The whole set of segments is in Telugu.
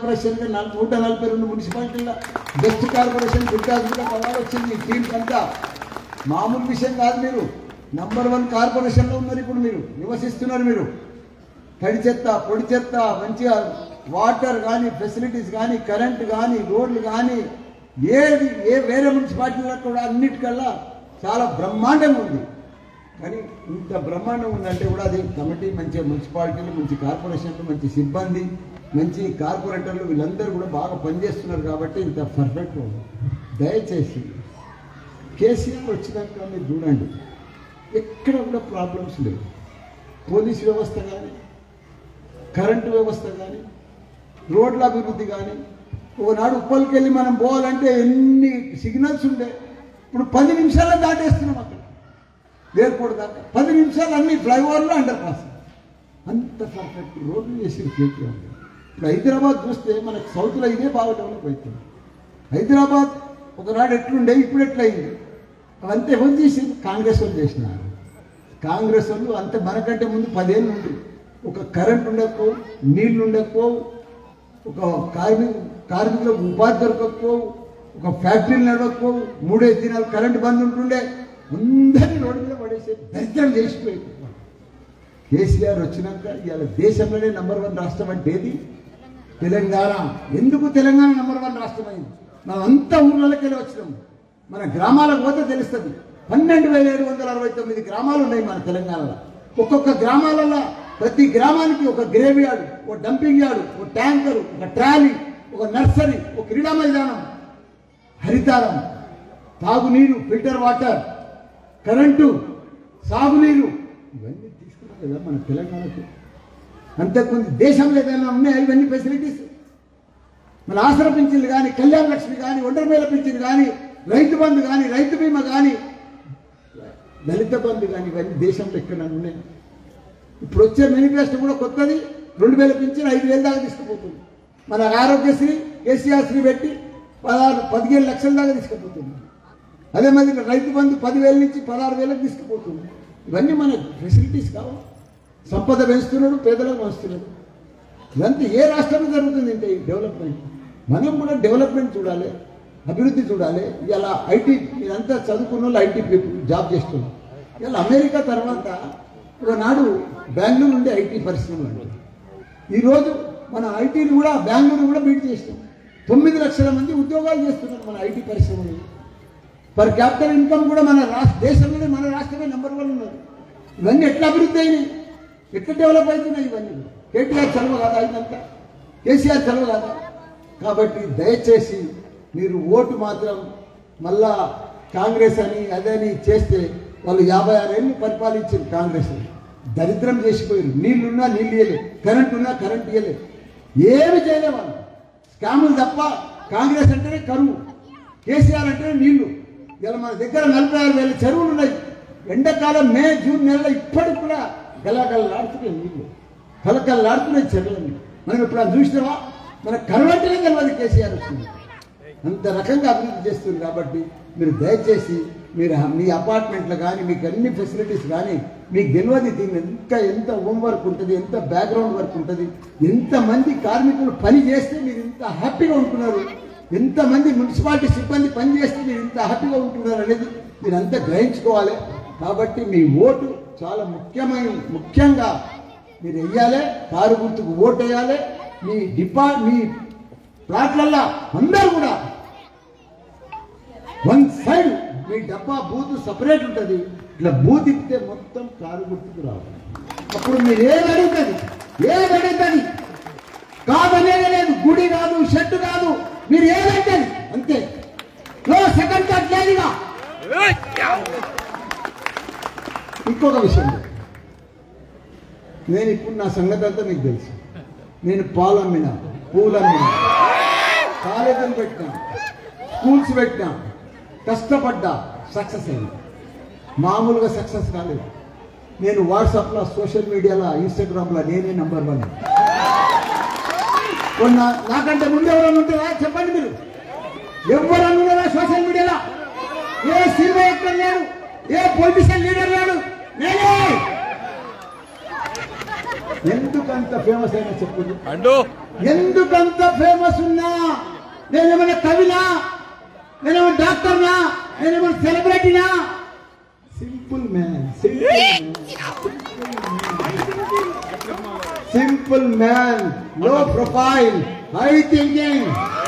కార్పొరేషన్ 142 మున్సిపాలిటీల బెస్ట్ కార్పొరేషన్ గుర్తాజుగా అవార్డు వచ్చింది టీమ్స్ అంతా. మామూలు విషయం కాదు. మీరు నంబర్ 1 కార్పొరేషన్లో ఉన్నారు. ఇప్పుడు మీరు నివసిస్తున్నారు. మీరు తడి చెత్త పొడి చెత్త మంచిగా వాటర్ కానీ ఫెసిలిటీస్ కానీ కరెంటు కానీ రోడ్లు కానీ ఏది వేరే మున్సిపాలిటీలో కూడా అన్నిటికల్లా చాలా బ్రహ్మాండంగా ఉంది. కానీ ఇంత బ్రహ్మాండం ఉందంటే కూడా అది కమిటీ మంచి మున్సిపాలిటీలు మంచి కార్పొరేషన్లు మంచి సిబ్బంది మంచి కార్పొరేటర్లు వీళ్ళందరూ కూడా బాగా పనిచేస్తున్నారు కాబట్టి ఇంత పర్ఫెక్ట్ ఉంది. దయచేసి కేసీఆర్ వచ్చినాక మీరు చూడండి ఎక్కడ కూడా ప్రాబ్లమ్స్ లేవు. పోలీస్ వ్యవస్థ కానీ కరెంటు వ్యవస్థ కానీ రోడ్ల అభివృద్ధి కానీ ఒకనాడు ఉప్పల్కి వెళ్ళి మనం పోవాలంటే ఎన్ని సిగ్నల్స్ ఉండే ఇప్పుడు 10 నిమిషాల్లో దాటేస్తున్నాం. అక్కడ ఎయిర్పోర్ట్ దాకా 10 నిమిషాలు అన్ని ఫ్లైఓవర్లో అండర్ పాస్ అంత పర్ఫెక్ట్ రోడ్లు చేసి కేటీఆర్. ఇప్పుడు హైదరాబాద్ చూస్తే మనకు సౌత్లో ఇదే బాగా డెవలప్ అవుతుంది. హైదరాబాద్ ఒకనాడు ఎట్లుండే ఇప్పుడు ఎట్లయింది అవంతా ఎవరు చేసి కాంగ్రెస్ వాళ్ళు చేసినారు. కాంగ్రెస్ వాళ్ళు అంతే మనకంటే ముందు 10 ఏళ్ళు ఉండి ఒక కరెంట్ ఉండకపోవు నీళ్లు ఉండకపోవు ఒక కార్మికులకు ఉపాధి దొరకకపోవు ఒక ఫ్యాక్టరీలు నడవకపోవు 3 దినాలు కరెంటు బంద్ ఉంటుండే అందరినీ రోడ్డు మీద పడేసే దరిద్రం చేసిపోయింది. కేసీఆర్ వచ్చినాక ఇవాళ దేశంలోనే నంబర్ 1 రాష్ట్రం అంటే ఏది తెలంగాణ. ఎందుకు తెలంగాణ నంబర్ 1 రాష్ట్రం అయింది? మనం అంతా ఊళ్ళకి వెళ్ళి వచ్చినాము. మన గ్రామాలకు పోతే తెలుస్తుంది. 12,769 గ్రామాలు ఉన్నాయి మన తెలంగాణలో. ఒక్కొక్క గ్రామాలలో ప్రతి గ్రామానికి ఒక గ్రేవ్ యార్డు ఒక డంపింగ్ యార్డు ఒక ట్యాంకరు ఒక ట్రాలీ ఒక నర్సరీ ఒక క్రీడా మైదానం హరితారం తాగునీరు ఫిల్టర్ వాటర్ కరెంటు సాగునీరు ఇవన్నీ తీసుకున్నాం కదా మన తెలంగాణకు. అంతకుముందు దేశంలో ఏదైనా ఉన్నాయి ఇవన్నీ ఫెసిలిటీస్. మన ఆసరా పింఛన్లు కానీ కళ్యాణ లక్ష్మి కానీ ఒంటరిమేళ పింఛన్ కానీ రైతు బంధు కానీ రైతు బీమా కానీ దళిత బంధు కానీ ఇవన్నీ దేశంలో ఎక్కడ ఉన్నాయి. ఇప్పుడు వచ్చే మేనిఫెస్టో కూడా కొత్తది 2,000 పింఛన్ 5,000 దాకా తీసుకుపోతుంది. మన ఆరోగ్యశ్రీ కేసీఆర్ శ్రీ పెట్టి 15 లక్షల దాకా తీసుకుపోతుంది. అదే మాదిరిగా రైతు బంధు 10,000 నుంచి 16,000 తీసుకుపోతుంది. ఇవన్నీ మన ఫెసిలిటీస్ కావు. సంపద పెంచుతున్నాడు పేదలకు పంచుతున్నాడు. ఇదంతా ఏ రాష్ట్రంలో జరుగుతుంది అంటే డెవలప్మెంట్. మనం కూడా డెవలప్మెంట్ చూడాలి అభివృద్ధి చూడాలి. ఇలా ఐటీ మీరంతా చదువుకున్న వాళ్ళు ఐటీ పీపుల్ జాబ్ చేస్తున్నారు. ఇలా అమెరికా తర్వాత ఒకనాడు బెంగళూరు నుండి ఐటీ పరిశ్రమలు అంటే ఈరోజు మన ఐటీని కూడా బెంగళూరు కూడా బీట్ చేస్తాం. 9 లక్షల మంది ఉద్యోగాలు చేస్తున్నారు మన ఐటీ పరిశ్రమలు. పర్ క్యాపిటల్ ఇన్కమ్ కూడా మన దేశంలోనే మన రాష్ట్రమే నెంబర్ 1 ఉన్నది. ఇవన్నీ ఎట్లా అభివృద్ధి అయినాయి ఎట్లా డెవలప్ అవుతున్నాయి ఇవన్నీ కేటీఆర్ చలవ కాదా ఇదంతా కేసీఆర్ చలవ కాదా? కాబట్టి దయచేసి మీరు ఓటు మాత్రం మళ్ళా కాంగ్రెస్ అని అదని చేస్తే వాళ్ళు 56 ఏళ్ళు పరిపాలించారు. కాంగ్రెస్ దరిద్రం చేసిపోయారు. నీళ్లున్నా నీళ్ళు ఇవ్వలే కరెంట్ ఉన్నా కరెంట్ ఇవ్వలే ఏమి చేయలే వాళ్ళు. స్కాములు తప్ప. కాంగ్రెస్ అంటేనే కరువు కేసీఆర్ అంటేనే నీళ్లు. ఇలా మన దగ్గర 46,000 చెరువులు ఉన్నాయి. ఎండాకాలం మే జూన్ నెలలో ఇప్పటికి కూడా గలగలలాడుతున్నాయి నీళ్లు కలకలలాడుతున్నాయి చెరువులన్నీ. మనం ఇప్పుడు చూసినావా? మన కరువు అంటేనే తెలియదు కేసీఆర్ వచ్చింది. అంత రకంగా అభివృద్ధి చేస్తుంది. కాబట్టి మీరు దయచేసి మీరు మీ అపార్ట్మెంట్లో కానీ మీకు అన్ని ఫెసిలిటీస్ కానీ మీకు తెలియదు దీన్ని ఇంకా ఎంత హోంవర్క్ ఉంటుంది ఎంత బ్యాక్గ్రౌండ్ వర్క్ ఉంటుంది ఎంతమంది కార్మికులు పని చేస్తే మీరు ఇంత హ్యాపీగా ఉంటున్నారు ఎంతమంది మున్సిపాలిటీ సిబ్బంది పని చేస్తే మీరు ఇంత హ్యాపీగా ఉంటున్నారు అనేది మీరు అంతా గ్రహించుకోవాలి. కాబట్టి మీ ఓటు చాలా ముఖ్యంగా మీరు వెయ్యాలి. కారు గుర్తుకు ఓటు వేయాలి. మీ ప్లాట్లల్లో అందరూ కూడా 1 సైడ్ మీ డబ్బా బూత్ సపరేట్ ఉంటుంది. ఇట్లా బూత్ ఇస్తే మొత్తం కారు గుర్తుకు రావాలి. అప్పుడు మీరు ఏదడుగుతుంది కాదనేది లేదు. గుడి కాదు షెడ్ కాదు మీరు ఏదంటే అంతే. సెకండ్ థాట్ లేదుగా. ఇంకొక విషయం నేను ఇప్పుడు నా సంగతి అంతా మీకు తెలుసు. నేను పాలు అమ్మినా పూలు అమ్మినా కాలేజీలు పెట్టినా స్కూల్స్ పెట్టినా కష్టపడ్డా సక్సెస్ అయింది. మామూలుగా సక్సెస్ కాలేదు. నేను వాట్సాప్లో సోషల్ మీడియాలో ఇన్స్టాగ్రామ్లో నేనే నంబర్ 1. నాకంటే ముందు ఎవరన్నా ఉంటారా చెప్పండి మీరు? ఎవరన్నా ఉన్నారా సోషల్ మీడియాలో? ఏ సినిమా యాక్టర్ లేడు ఏ పొలిటిషియన్ లీడర్ లేడు నేనే. ఎందుకంత ఫేమస్ అయినా చెప్పండి. ఎందుకంత ఫేమస్ ఉన్నా? నేనేమైనా కవినా? నేనేమైనా డాక్టర్నా? నేనేమైనా సెలబ్రిటీనా? Simple man, simple man, low profile, high thinking.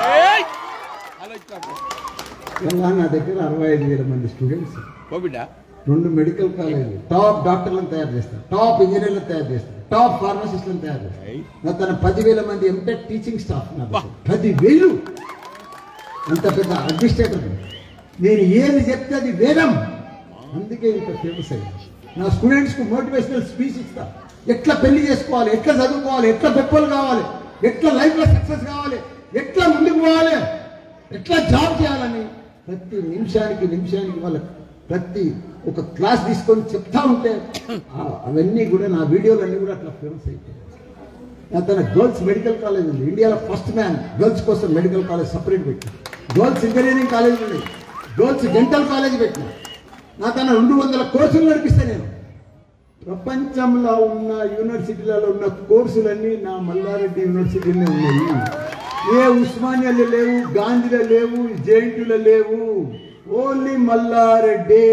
నా దగ్గర 65,000 మంది స్టూడెంట్స్, 2 మెడికల్ కాలేజీలు, టాప్ డాక్టర్లను తయారు చేస్తారు, టాప్ ఇంజనీర్లను తయారు చేస్తారు, టాప్ ఫార్మసిస్టులను తయారు చేస్తారు. నా తన 10,000 మంది ఎంటెక్ టీచింగ్ స్టాఫ్, నా 10,000. అంత పెద్ద అడ్మినిస్ట్రేటర్. నేను ఏది చెప్తే అది వేదం. అందుకే ఇంత ఫేమస్ అయ్యింది. నా స్టూడెంట్స్కు మోటివేషనల్ స్పీచ్ ఇస్తా. ఎట్లా పెళ్లి చేసుకోవాలి, ఎట్లా చదువుకోవాలి, ఎట్లా గొప్పలు కావాలి, ఎట్లా లైఫ్లో సక్సెస్ కావాలి, ఎట్లా ముందుకు పోవాలి, ఎట్లా జాబ్ చేయాలని ప్రతి నిమిషానికి వాళ్ళ ప్రతి ఒక క్లాస్ తీసుకొని చెప్తా ఉంటే అవన్నీ కూడా నా వీడియోలన్నీ కూడా అట్లా ఫేమస్ అయిపోయాయి. తన గర్ల్స్ మెడికల్ కాలేజ్ ఉంది, ఇండియాలో ఫస్ట్ మ్యాన్ గర్ల్స్ కోసం మెడికల్ కాలేజ్ సపరేట్ పెట్టిన, గర్ల్స్ ఇంజనీరింగ్ కాలేజ్ ఉంది, గర్ల్స్ డెంటల్ కాలేజ్ పెట్టిన. నా తన 200 కోర్సులు నడిపిస్తాను నేను. ప్రపంచంలో ఉన్న యూనివర్సిటీలలో ఉన్న కోర్సులన్నీ నా మల్లారెడ్డి యూనివర్సిటీలో ఉన్నాయి. ఏ ఉస్మానియాలో లేవు, గాంధీలో లేవు, జేఎన్టీయూలో లేవు, ఓన్లీ మల్లారెడ్డి.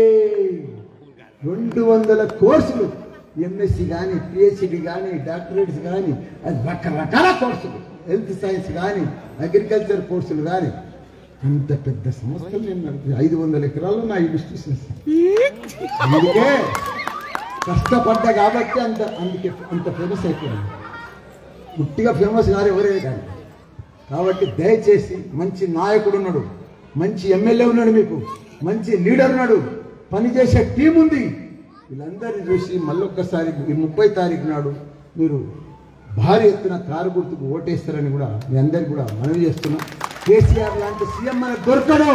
200 కోర్సులు, ఎంఎస్సి కానీ, పిహెచ్డి కానీ, డాక్టరేట్స్ కానీ, అది రకరకాల కోర్సులు, హెల్త్ సైన్స్ కానీ, అగ్రికల్చర్ కోర్సులు కానీ. అంత పెద్ద సంస్థలు నేను నడిపి 500 ఎకరాల్లో నా ఇన్స్టిట్యూషన్స్. అందుకే కష్టపడ్డా కాబట్టి అందుకే అంత ఫేమస్ అయిపోయింది. పుట్టిగా ఫేమస్ కాదు ఎవరే కానీ. కాబట్టి దయచేసి మంచి నాయకుడు ఉన్నాడు, మంచి ఎమ్మెల్యే ఉన్నాడు, మీకు మంచి లీడర్ ఉన్నాడు, పనిచేసే టీం ఉంది. వీళ్ళందరినీ చూసి మళ్ళొక్కసారి ఈ 30 తారీఖు నాడు మీరు భారీ ఎత్తున కారు గుర్తుకు ఓటేస్తారని కూడా మీ అందరికి కూడా మనవి చేస్తున్నా. కేసీఆర్ లాంటి సీఎం మనకు దొరకడు.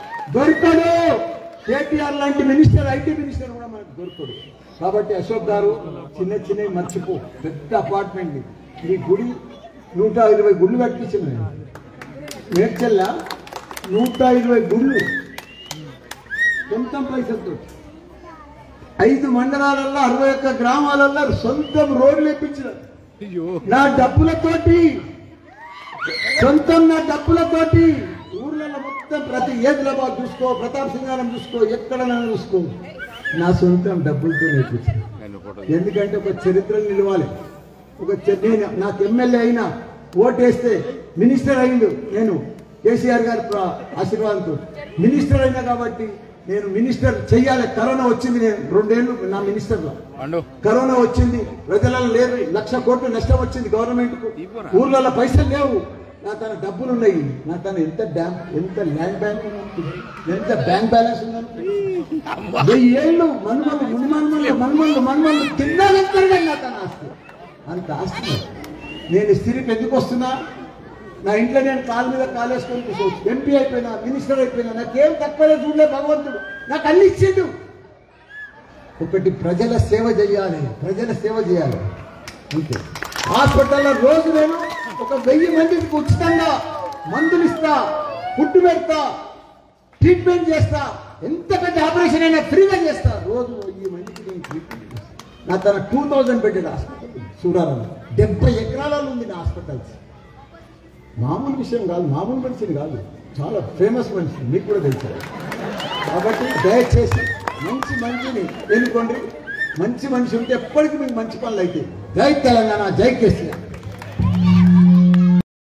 కేటీఆర్ లాంటి మినిస్టర్, ఐటీ మినిస్టర్ కూడా మనకు దొరకడు. కాబట్టి అశోక్ గారు చిన్నవి మర్చిపో. పెద్ద అపార్ట్మెంట్ ఈ గుడి 120 గుళ్ళు కట్టించింది. మేడ్చల్లా 120 గుళ్ళు సొంతం పైసలతో, 5 మండలాలలో 61 గ్రామాలలో సొంతం రోడ్లు వేయించిన నా డబ్బులతోటి, నా డబ్బులతోటి. ఊర్లలో మొత్తం ప్రతి ఏదిలాబాద్ చూసుకో, ప్రతాప్ సింగారం చూసుకో, ఎక్కడైనా చూసుకో, నా సొంతం డబ్బులతో నేర్పించాను. ఎందుకంటే ఒక చరిత్ర నిలవాలి. నాకు ఎమ్మెల్యే అయినా, ఓటేస్తే మినిస్టర్ అయిండు. నేను కేసీఆర్ గారి ఆశీర్వాదంతో మినిస్టర్ అయినా కాబట్టి నేను మినిస్టర్ చెయ్యాలి. కరోనా వచ్చింది, నేను 2 ఏళ్ళు నా మినిస్టర్లో కరోనా వచ్చింది, ప్రజలలో లేదు, 1,00,000 కోట్లు నష్టం వచ్చింది గవర్నమెంట్కు. ఊర్లలో పైసలు లేవు, నా తన డబ్బులు ఉన్నాయి. నా తన ఎంత ల్యాండ్ బ్యాంక్ ఎంత బ్యాంక్ బ్యాలెన్స్ ఉందనుకో. 1000 ఏళ్ళు మన్మల్లు తిన్నాగంటారు నా తన ఆస్తి. అంత ఆస్తి. నేను స్థిరికి ఎందుకు వస్తున్నా? నా ఇంట్లో నేను కాలు మీద కాలేసుకొని కూర్చోవచ్చు. ఎంపీ అయిపోయినా, మినిస్టర్ అయిపోయినా, నాకేం తక్కువే చూడలే భగవంతుడు. నాకు అన్ని ఇచ్చిండు. ఒకటి ప్రజల సేవ చేయాలి అంతే. హాస్పిటల్లో రోజు నేను ఒక 1000 మందికి ఉచితంగా మందులు ఇస్తా, ఫుడ్ పెడతా, ట్రీట్మెంట్ చేస్తా. ఎంత పెద్ద ఆపరేషన్ అయినా ఫ్రీగా చేస్తా. రోజు 1000 మందికి నేను ట్రీట్మెంట్ చేస్తా. నా తన 2000 బెడ్డెడ్ హాస్పిటల్ సూరారం, 70 ఎకరాలలో ఉంది నా హాస్పిటల్స్. మామూలు విషయం కాదు, మామూలు మనిషిని కాదు, చాలా ఫేమస్ మనిషి, మీకు కూడా తెలుసు. కాబట్టి దయచేసి మంచి మనిషిని ఎన్నుకోండి. మంచి మనిషి ఉంటే ఎప్పటికీ మీకు మంచి పనులు అయితే. జై తెలంగాణ, జై కేసీఆర్.